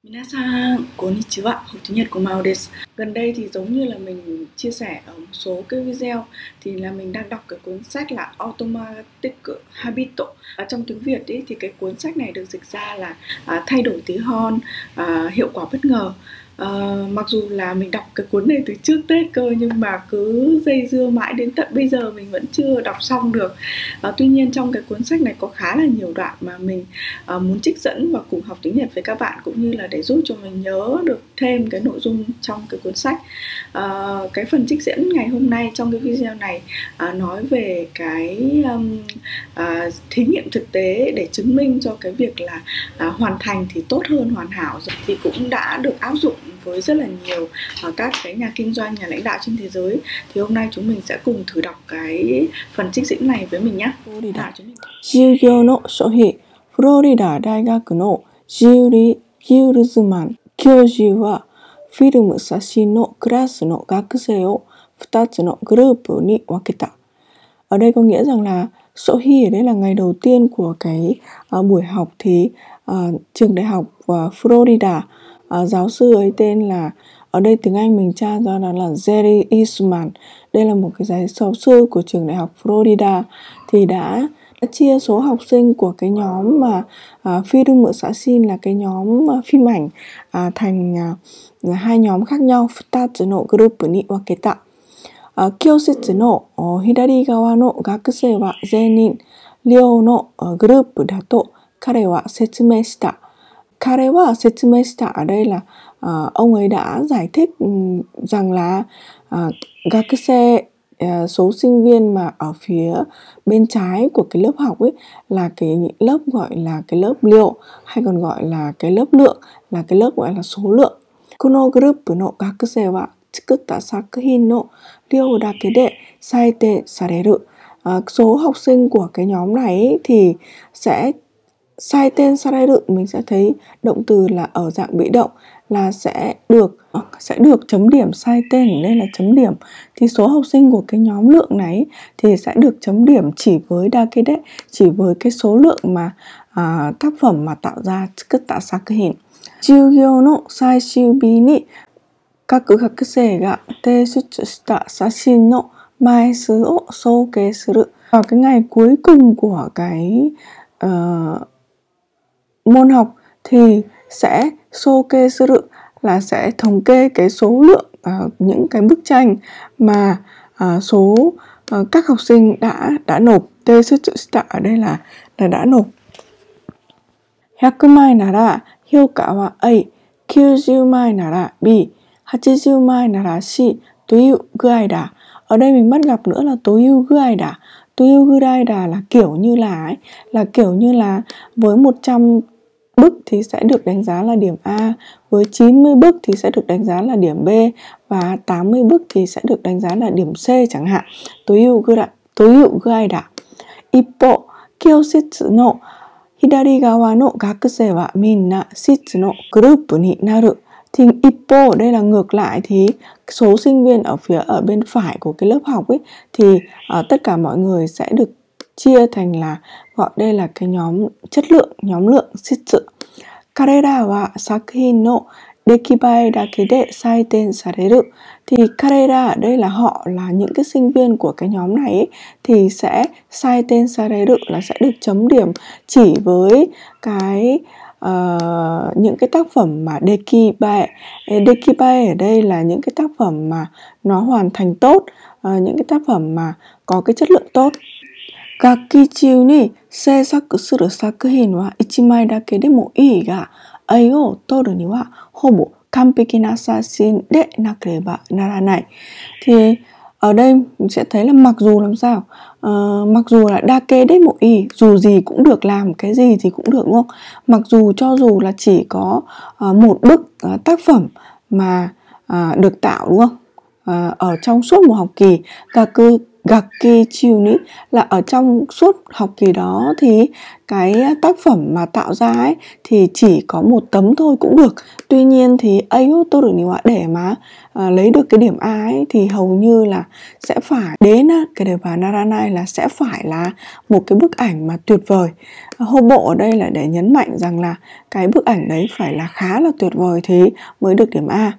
Minasan, konnichiwa, học tiếng Nhật của Mao desu. Gần đây thì giống như là mình chia sẻ ở một số cái video thì là mình đang đọc cái cuốn sách là Automatic Habit. Trong tiếng Việt ấy, thì cái cuốn sách này được dịch ra là thay đổi tí hon, hiệu quả bất ngờ. Mặc dù là mình đọc cái cuốn này từ trước Tết cơ, nhưng mà cứ dây dưa mãi đến tận bây giờ mình vẫn chưa đọc xong được. Tuy nhiên trong cái cuốn sách này có khá là nhiều đoạn mà mình muốn trích dẫn và cùng học tiếng Nhật với các bạn, cũng như là để giúp cho mình nhớ được thêm cái nội dung trong cái cuốn sách. Cái phần trích dẫn ngày hôm nay trong cái video này nói về cái thí nghiệm thực tế để chứng minh cho cái việc là hoàn thành thì tốt hơn hoàn hảo, thì cũng đã được áp dụng với rất là nhiều các cái nhà kinh doanh, nhà lãnh đạo trên thế giới. Thì hôm nay chúng mình sẽ cùng thử đọc cái phần trích dẫn này với mình nhé. Jugyo no shohi, Florida 大学のジュリー・ギュールズマン教授はフィルム写真のクラスの学生を2つのグループに分けた. Ở đây có nghĩa rằng là Sohi ở đây là ngày đầu tiên của cái buổi học thì trường đại học Florida, giáo sư ấy tên là, ở đây tiếng Anh mình tra ra là Jerry Eastman. Đây là một cái giáo sư của trường đại học Florida thì đã chia số học sinh của cái nhóm mà Film xã xin là cái nhóm phim ảnh thành hai nhóm khác nhau. Futatsu no group ni waketa. 教室の左側の学生は全員寮のグループだと彼は説明した. Ở đây là ông ấy đã giải thích rằng là số sinh viên mà ở phía bên trái của cái lớp học ấy là cái lớp gọi là cái lớp liệu, hay còn gọi là cái lớp lượng, là cái lớp gọi là số lượng. Kono group no gakusei wa tsukutta sakuhin no ryou dake de saiten sareru. Số học sinh của cái nhóm này ấy thì sẽ saiten sareru, mình sẽ thấy động từ là ở dạng bị động, là sẽ được chấm điểm. Saiten đây là chấm điểm, thì số học sinh của cái nhóm lượng này thì sẽ được chấm điểm chỉ với dakede, chỉ với cái số lượng mà tác phẩm mà tạo ra tsukutta sakuhin. Jugyo no saishiu bii ni kaku gakusei ga teisutsu shita sashin no maisu o soukei suru. Vào cái ngày cuối cùng của cái môn học thì sẽ soukei suru là sẽ thống kê cái số lượng những cái bức tranh mà số các học sinh đã nộp. Teisutsu shita ở đây là đã nộp. 100 枚なら評価は A、 90 枚なら B、 80 枚なら C という具合だ. Ở đây mình bắt gặp nữa là という具合だ. という具合だlà kiểu như là ấy, là kiểu như là với 100 bức thì sẽ được đánh giá là điểm A, với 90 bức thì sẽ được đánh giá là điểm B, và 80 bức thì sẽ được đánh giá là điểm C chẳng hạn. という具合だ. 一方、教室の左側の学生はみんな室のグループになる. Thì ippo ở đây là ngược lại, thì số sinh viên ở bên phải của cái lớp học ấy thì tất cả mọi người sẽ được chia thành là, gọi đây là cái nhóm chất lượng, nhóm lượng shitsu. Karera wa sakuhin no dekibai dake de saiten sareru. Thì karera ở đây là họ, là những cái sinh viên của cái nhóm này ấy, thì sẽ saiten sareru là sẽ được chấm điểm chỉ với cái những cái tác phẩm mà dekibai. Dekibai ở đây là những cái tác phẩm mà nó hoàn thành tốt, những cái tác phẩm mà có cái chất lượng tốt. 学期中に制作する作品は1枚だけでもいいが、愛を撮るにはほぼ完璧な写真でなければならない. Thì ở đây mình sẽ thấy là mặc dù làm sao, mặc dù là dake de mo ii, dù gì cũng được, làm cái gì thì cũng được, đúng không? Mặc dù cho dù là chỉ có một bức tác phẩm mà được tạo, đúng không? Ở trong suốt một học kỳ. Gaku Gakki chiuni là ở trong suốt học kỳ đó thì cái tác phẩm mà tạo ra ấy thì chỉ có một tấm thôi cũng được. Tuy nhiên thì Ayotoru ni wa để mà lấy được cái điểm A ấy thì hầu như là sẽ phải đến cái đề bài naranai là sẽ phải là một cái bức ảnh mà tuyệt vời. Hobo ở đây là để nhấn mạnh rằng là cái bức ảnh đấy phải là khá là tuyệt vời thì mới được điểm A.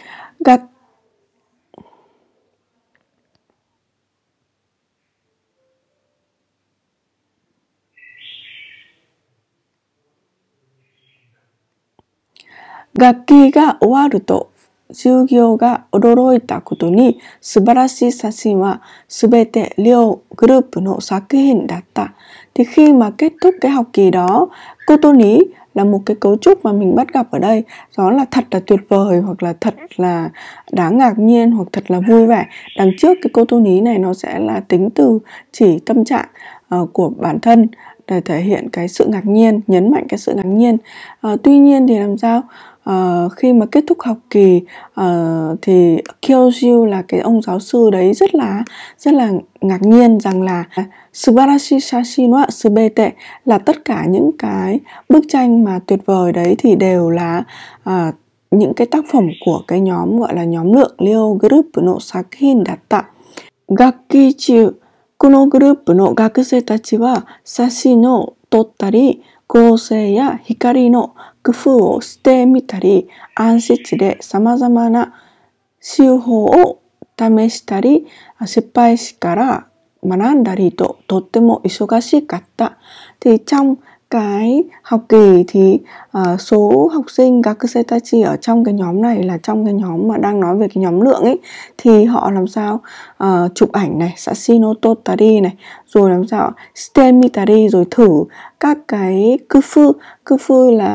Gakki ga owaru to Jugyo ga odoroita koto ni subarashii sashin wa subete ryo group no sakuhin datta. Thì khi mà kết thúc cái học kỳ đó, Kotoni là một cái cấu trúc mà mình bắt gặp ở đây, đó là thật là tuyệt vời hoặc là thật là đáng ngạc nhiên hoặc thật là vui vẻ. Đằng trước cái Kotoni này nó sẽ là tính từ chỉ tâm trạng của bản thân để thể hiện cái sự ngạc nhiên, nhấn mạnh cái sự ngạc nhiên. Tuy nhiên thì làm sao? Khi mà kết thúc học kỳ thì Kyoju là cái ông giáo sư đấy rất là ngạc nhiên rằng là Subarashi Sashin wa subete là tất cả những cái bức tranh mà tuyệt vời đấy thì đều là những cái tác phẩm của cái nhóm gọi là nhóm lượng Ryo Group no sakuhin datta. Gakki chu kono group no gakusei tachi wa sashin o tottari 構成や光の工夫をしてみたり、暗室で様々な手法を試したり、失敗から学んだりととっても忙しかった。Thì trong cái học kỳ thì số học sinh Gakusetachi ở trong cái nhóm này là trong cái nhóm mà đang nói về cái nhóm lượng ấy thì họ làm sao chụp ảnh này, Sashino Totari này, rồi làm sao Stemitari, rồi thử các cái kufu là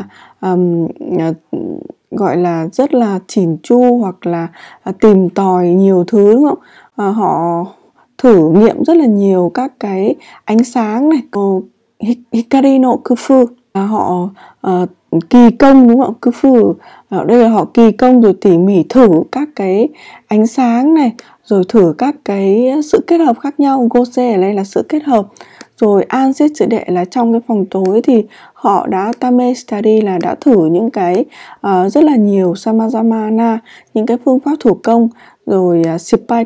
gọi là rất là chỉn chu hoặc là tìm tòi nhiều thứ, đúng không? Họ thử nghiệm rất là nhiều các cái ánh sáng này, Hikari no kufu là họ kỳ công, đúng không? Kufu ở đây là họ kỳ công rồi tỉ mỉ thử các cái ánh sáng này, rồi thử các cái sự kết hợp khác nhau. Gose ở đây là sự kết hợp. Rồi Ansetsu đệ là trong cái phòng tối thì họ đã Tamestari là đã thử những cái rất là nhiều Samazamana, những cái phương pháp thủ công. Rồi Shippai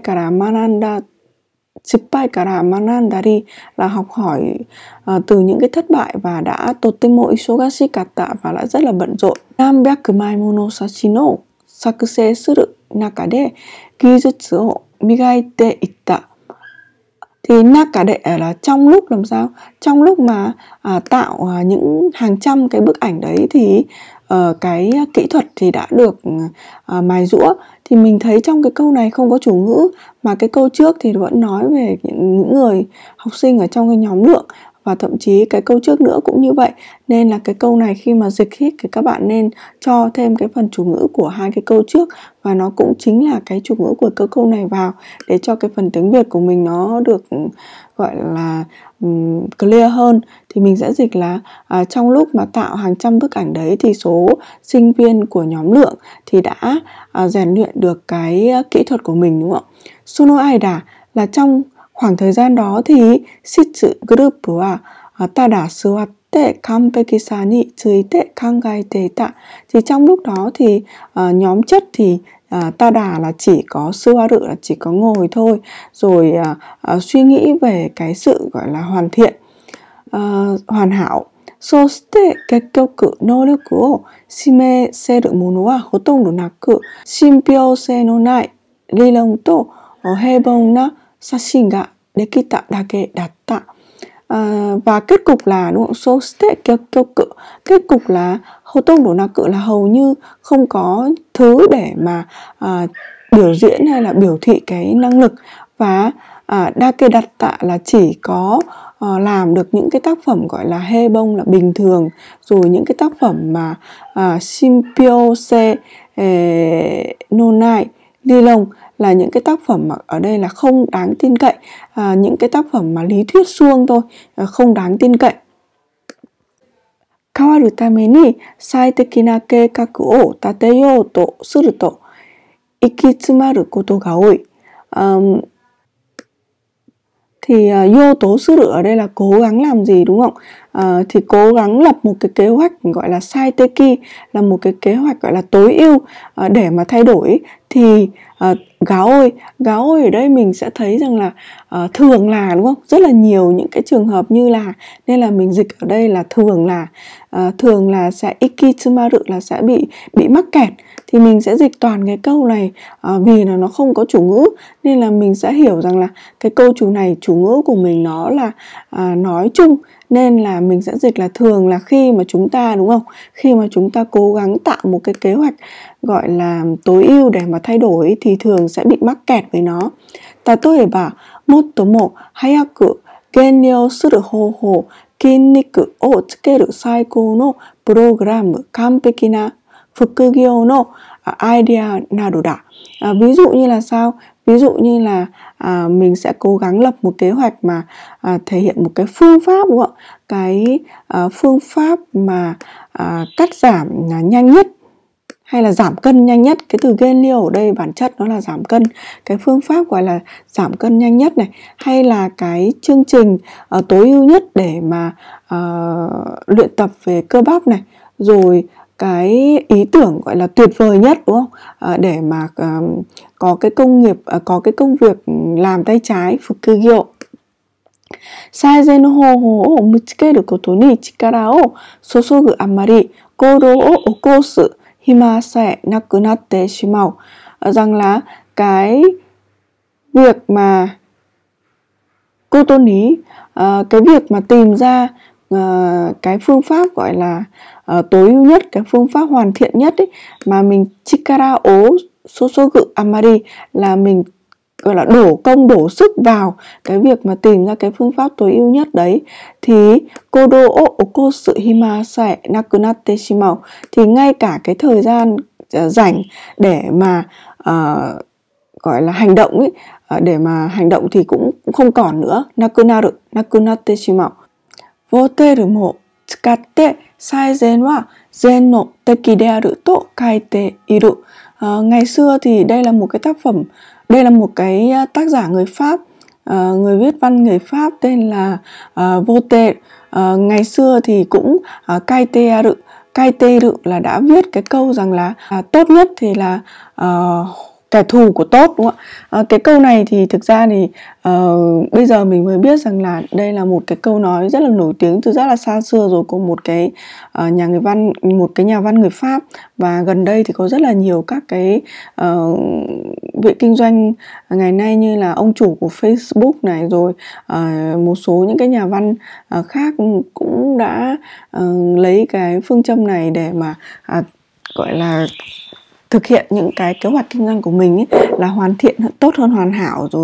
kara manandari là học hỏi từ những cái thất bại và đã totemo isogashi katta và đã rất là bận rộn. 300枚もの写真を作成する中で技術を磨いていった。Thì naka đệ là trong lúc làm sao? Trong lúc mà tạo những hàng trăm cái bức ảnh đấy thì cái kỹ thuật thì đã được mài giũa. Thì mình thấy trong cái câu này không có chủ ngữ mà cái câu trước thì vẫn nói về những người học sinh ở trong cái nhóm lượng, và thậm chí cái câu trước nữa cũng như vậy. Nên là cái câu này khi mà dịch hít thì các bạn nên cho thêm cái phần chủ ngữ của hai cái câu trước, và nó cũng chính là cái chủ ngữ của câu này vào để cho cái phần tiếng Việt của mình nó được gọi là clear hơn. Thì mình sẽ dịch là trong lúc mà tạo hàng trăm bức ảnh đấy thì số sinh viên của nhóm lượng thì đã rèn luyện được cái kỹ thuật của mình, đúng không? Sono aida là trong khoảng thời gian đó thì Shitsu group wa tada suwatte kanpeki sa ni tsuite kangaete ita. Thì trong lúc đó thì nhóm chất thì tada là chỉ có suwaru là chỉ có ngồi thôi, rồi suy nghĩ về cái sự gọi là hoàn thiện, hoàn hảo. そして結局能力を示せるものはほとんどなく、信憑性のない理論と平凡な写真ができただけだった。Và kết cục là, đúng không? Soste kyoku, kết cục là hotong do naku là hầu như không có thứ để mà biểu diễn hay là biểu thị cái năng lực, và dake datta là chỉ có làm được những cái tác phẩm gọi là hê bông là bình thường, rồi những cái tác phẩm mà shinpyose no nai ly lông là những cái tác phẩm mà ở đây là không đáng tin cậy, những cái tác phẩm mà lý thuyết suông thôi, không đáng tin cậy. Kawaru tame ni saiteki na keikaku o tateyou to suru to ikitsumaru koto ga oi. Thì yo tố sư rự ở đây là cố gắng làm gì, đúng không? Thì cố gắng lập một cái kế hoạch gọi là saiteki, là một cái kế hoạch gọi là tối ưu để mà thay đổi. Thì gáo ôi ở đây mình sẽ thấy rằng là thường là, đúng không? Rất là nhiều những cái trường hợp như là, nên là mình dịch ở đây là thường là sẽ ikitsumaru, là sẽ bị mắc kẹt. Thì mình sẽ dịch toàn cái câu này vì là nó không có chủ ngữ, nên là mình sẽ hiểu rằng là cái câu chủ này chủ ngữ của mình nó là nói chung, nên là mình sẽ dịch là thường là khi mà chúng ta, đúng không? Khi mà chúng ta cố gắng tạo một cái kế hoạch gọi là tối ưu để mà thay đổi thì thường sẽ bị mắc kẹt với nó. Tatoeba motto mo hayaku genryou suru hohou kinniku o tsukeru saikou no program kanpeki na fukugyou no idea nado da. Ví dụ như là sao? Ví dụ như là mình sẽ cố gắng lập một kế hoạch mà thể hiện một cái phương pháp, đúng không? Cái phương pháp mà cắt giảm nhanh nhất hay là giảm cân nhanh nhất. Cái từ genryou ở đây bản chất nó là giảm cân. Cái phương pháp gọi là giảm cân nhanh nhất này, hay là cái chương trình tối ưu nhất để mà luyện tập về cơ bắp này, rồi cái ý tưởng gọi là tuyệt vời nhất, đúng không? Để mà có cái công việc làm tay trái, fukugyo. Saizen no hohou o mitsukeru koto ni chikara o sosogu amari koudou o okosu hima sae naku natte shimau. Rằng là cái việc mà koto ni, cái việc mà tìm ra cái phương pháp gọi là tối ưu nhất, cái phương pháp hoàn thiện nhất ấy, mà mình chikara o sosogu amari là mình gọi là đổ công đổ sức vào cái việc mà tìm ra cái phương pháp tối ưu nhất đấy, thì kodo o okosu hima sae naku natte shimau, thì ngay cả cái thời gian rảnh để mà gọi là hành động ấy, để mà hành động thì cũng không còn nữa. Naku natte shimau. Voteru mo tsukatte saizen wa zen no teki de aru to kaite iru. Ngày xưa thì đây là một cái tác phẩm, đây là một cái tác giả người Pháp, người viết văn người Pháp tên là Voltaire. Ngày xưa thì cũng kaiteru là đã viết cái câu rằng là tốt nhất thì là kẻ thù của tốt, đúng không ạ? Cái câu này thì thực ra thì bây giờ mình mới biết rằng là đây là một cái câu nói rất là nổi tiếng từ rất là xa xưa rồi, của một cái nhà văn người Pháp. Và gần đây thì có rất là nhiều các cái viện kinh doanh ngày nay, như là ông chủ của Facebook này, rồi một số những cái nhà văn khác cũng đã lấy cái phương châm này để mà gọi là thực hiện những cái kế hoạch kinh doanh của mình ấy, là hoàn thiện tốt hơn hoàn hảo, rồi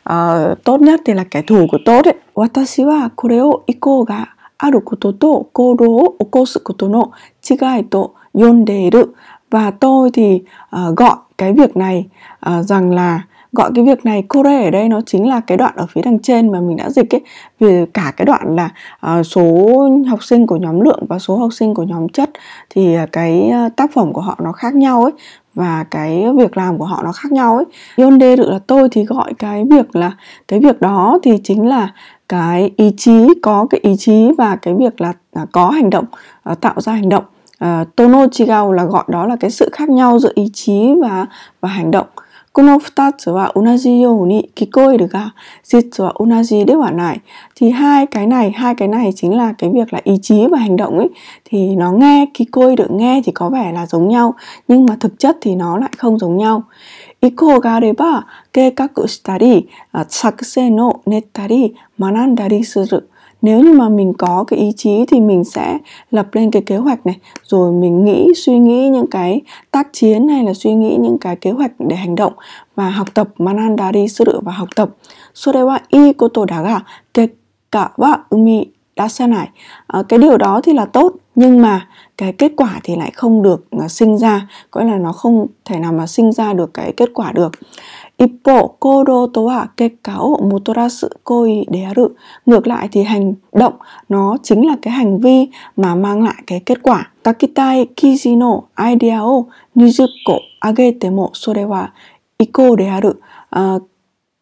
tốt nhất thì là kẻ thù của tốt ấy. Watashi wa kore o ikou ga aru koto to koudou o okosu koto no chigai to yondeiru. Và tôi thì gọi cái việc này rằng là gọi cái việc này, kore ở đây nó chính là cái đoạn ở phía đằng trên mà mình đã dịch ấy, vì cả cái đoạn là số học sinh của nhóm lượng và số học sinh của nhóm chất, thì cái tác phẩm của họ nó khác nhau ấy, và cái việc làm của họ nó khác nhau ấy. Yonderu là tôi thì gọi cái việc là cái việc đó thì chính là cái ý chí, có cái ý chí, và cái việc là có hành động, tạo ra hành động. Tono chigau là gọi đó là cái sự khác nhau giữa ý chí và hành động. Kono futatsu wa onaji you ni kikoeru ga jitsu wa onaji de wa nai. Thì hai cái này chính là cái việc là ý chí và hành động ấy, thì nó nghe kikoeru, nghe thì có vẻ là giống nhau, nhưng mà thực chất thì nó lại không giống nhau. Ikou ga areba keikaku shitari sakusen o nettari manandari suru. Nếu như mà mình có cái ý chí thì mình sẽ lập lên cái kế hoạch này, rồi mình suy nghĩ những cái tác chiến, hay là suy nghĩ những cái kế hoạch để hành động và học tập. Manandari suru và học tập. Sore wa ii koto da ga kekka wa umidasanai. Cái điều đó thì là tốt, nhưng mà cái kết quả thì lại không được sinh ra, có nghĩa là nó không thể nào mà sinh ra được cái kết quả được. Ippo koudou to wa kekka o motorasu koi de aru. Ngược lại thì hành động nó chính là cái hành vi mà mang lại cái kết quả. Takitai kiji no idea o 20 ko agete mo sore wa ikou de aru.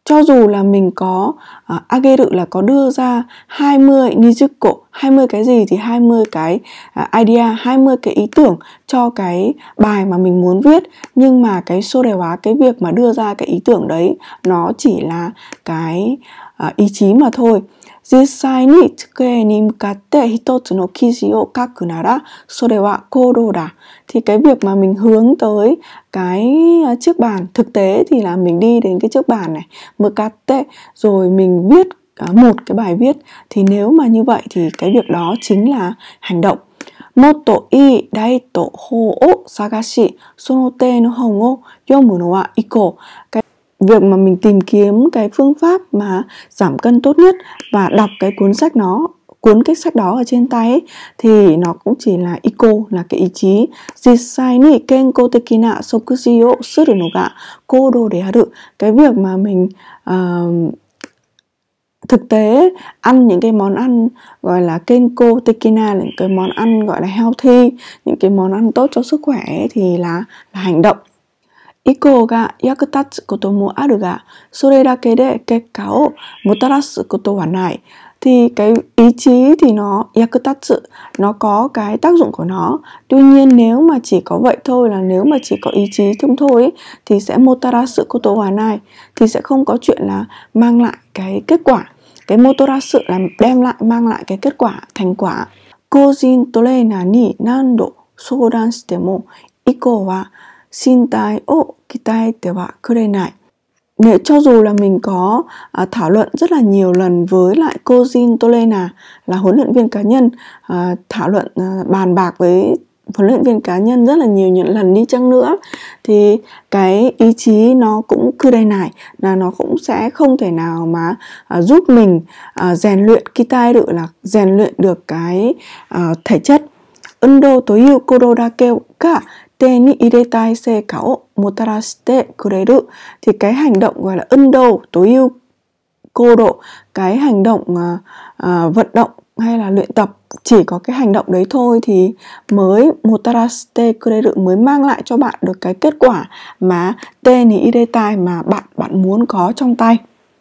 cho dù là mình có ageru là có đưa ra 20 nijuko, 20 cái gì thì 20 cái idea, 20 cái ý tưởng cho cái bài mà mình muốn viết, nhưng mà cái sorewa, cái việc mà đưa ra cái ý tưởng đấy nó chỉ là cái ý chí mà thôi. Jisai ni tsukue ni mukatte hitotsu no kiji o kaku nara sore wa kodo da. Thì cái việc mà mình hướng tới cái chiếc bàn, thực tế thì là mình đi đến cái chiếc bàn này, mukatte, rồi mình viết một cái bài viết, thì nếu mà như vậy thì cái việc đó chính là hành động. Motto ii daito hou o sagashi sono te no hon o yomu no wa iko. Cái việc mà mình tìm kiếm cái phương pháp mà giảm cân tốt nhất và đọc cái cuốn cái sách đó ở trên tay ấy, thì nó cũng chỉ là iko, là cái ý chí. Jisai ni kenkou teki na sokuji o suru no ga kodo de aru. Cái việc mà mình thực tế ăn những cái món ăn gọi là kenko tekina, những cái món ăn gọi là healthy, những cái món ăn tốt cho sức khỏe ấy, thì là hành động. Iko ga yakutatsu koto mo aru ga sore dake de kekka o motarasu koto wa nai. Thì cái ý chí thì nó yakutatsu, nó có cái tác dụng của nó. Tuy nhiên nếu mà chỉ có vậy thôi, là nếu mà chỉ có ý chí thông thôi ấy, thì sẽ motarasu koto wa nai, thì sẽ không có chuyện là mang lại cái kết quả. Cái motorasu là đem lại, mang lại cái kết quả, thành quả. Koujin trainer ni nando soudan shite mo iko wa shintai o kitaete wa kurenai. Nếu cho dù là mình có thảo luận rất là nhiều lần với lại Koujin trainer là huấn luyện viên cá nhân, thảo luận bàn bạc với huấn luyện viên cá nhân rất là nhiều lần đi chăng nữa, thì cái ý chí nó cũng kurenai, là nó cũng sẽ không thể nào mà giúp mình rèn luyện kitaeru, là rèn luyện được cái thể chất. Undo toiu kodo dake ga te ni iretai seika o motarashite kureru. Thì cái hành động gọi là undo toiu kodo, cái hành động vận động hay là luyện tập, chỉ có cái hành động đấy thôi thì mới motarashite kureru, mới mang lại cho bạn được cái kết quả mà te ni iretai, mà bạn muốn có trong tay.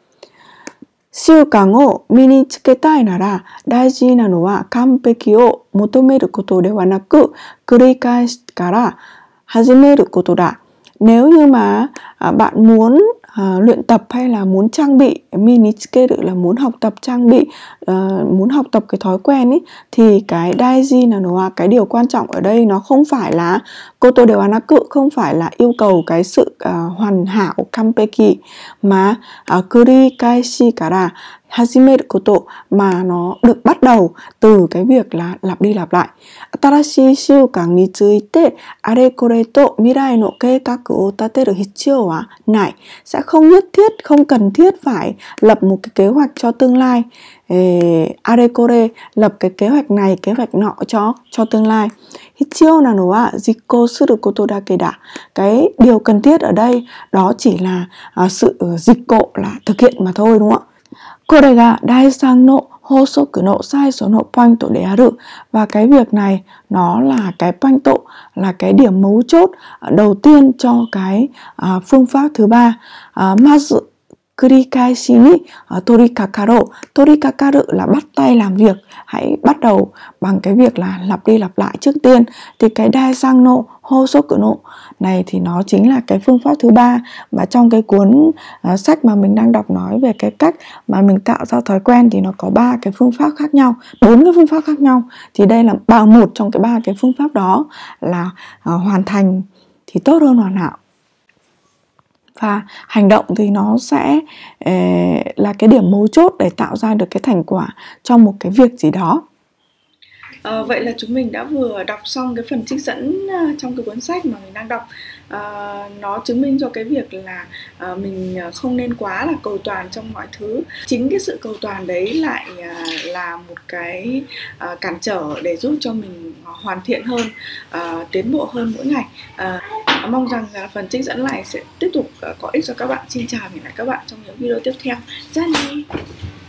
Shukan o minitsuketai nara daiji na no wa kanpeki o motomeru koto de wa naku kurikaeshi kara hajimeru koto da. Nếu như mà bạn muốn luyện tập hay là muốn trang bị, minitsukeru là muốn học tập, trang bị, muốn học tập cái thói quen ấy, thì cái daiji là nó, cái điều quan trọng ở đây nó không phải là koto de wa naku, không phải là yêu cầu cái sự hoàn hảo kanpeki, mà kurikaeshi kara hajimeru koto, mà nó được bắt đầu từ cái việc là lặp đi lặp lại. Atarashi shukan ni tsuite are kore to mirai no keikaku o tateru hitsuyou wa nai. Sẽ không nhất thiết, không cần thiết phải lập một cái kế hoạch cho tương lai. Are kore, lập cái kế hoạch này, kế hoạch nọ cho tương lai. Hitsuyou na no wa jikkou suru koto dake da. Cái điều cần thiết ở đây đó chỉ là sự jikkou, là thực hiện mà thôi, đúng không ạ? Kore ga daisan no hosoku no saiso no pointo de aru. Và cái việc này nó là cái pointo, là cái điểm mấu chốt đầu tiên cho cái phương pháp thứ ba. Mazu kurikaeshi ni torikakaru. Torikakaru là bắt tay làm việc, hãy bắt đầu bằng cái việc là lặp đi lặp lại trước tiên. Thì cái daisan no hosoku no này thì nó chính là cái phương pháp thứ ba, mà trong cái cuốn sách mà mình đang đọc nói về cái cách mà mình tạo ra thói quen thì nó có 3 cái phương pháp khác nhau, 4 cái phương pháp khác nhau. Thì đây là một trong cái 3 cái phương pháp đó là hoàn thành thì tốt hơn hoàn hảo. Và hành động thì nó sẽ là cái điểm mấu chốt để tạo ra được cái thành quả trong một cái việc gì đó. Vậy là chúng mình đã vừa đọc xong cái phần trích dẫn trong cái cuốn sách mà mình đang đọc. Nó chứng minh cho cái việc là mình không nên quá là cầu toàn trong mọi thứ. Chính cái sự cầu toàn đấy lại là một cái cản trở để giúp cho mình hoàn thiện hơn, tiến bộ hơn mỗi ngày. Mong rằng là phần trích dẫn này sẽ tiếp tục có ích cho các bạn. Xin chào và hẹn gặp lại các bạn trong những video tiếp theo. Rất